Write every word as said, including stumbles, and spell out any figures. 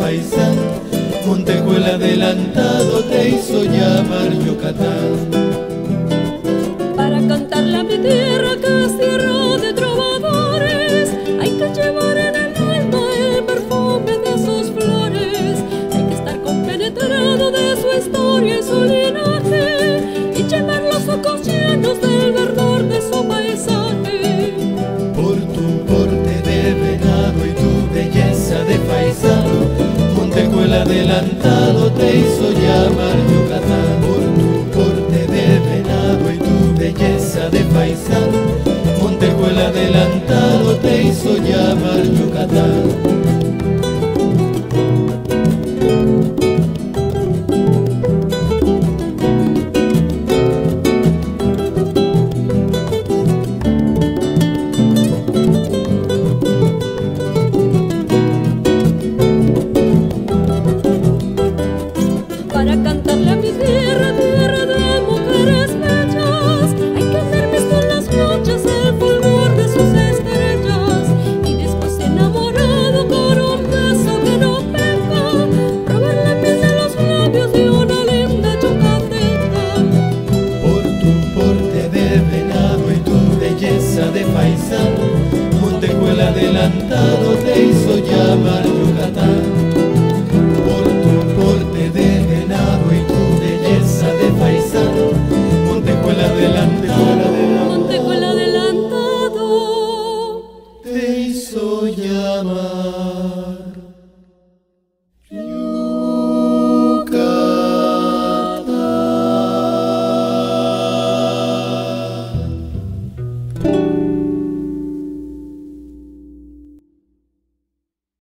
Faisán. Montejo el adelantado te hizo llamar Yucatán. Para cantarle a mi tierra que es tierra de trovadores, hay que llevar en el alma el perfume de sus flores. Hay que estar compenetrado de su historia y su linaje, y llevar los ojos llenos del verdor de su paisaje. Por tu porte de venado y tu belleza de Faisán, Montejo el adelantado te hizo llamar Yucatán. Por tu porte de venado y tu belleza de Faisán, Montejo el adelantado te hizo llamar Yucatán. Para cantarle a mi tierra, tierra de mujeres bellas, hay que hacer visto en las noches el fulgor de sus estrellas, y después enamorado con un beso que no peca, probar la miel de los labios de una linda yucateca. Por tu porte de venado y tu belleza de Faisán, Montejo el adelantado te hizo llamar Yucatán. Por tu porte de venado y tu belleza de Faisán, Montejo el adelantado, Montejo el adelantado te hizo llamar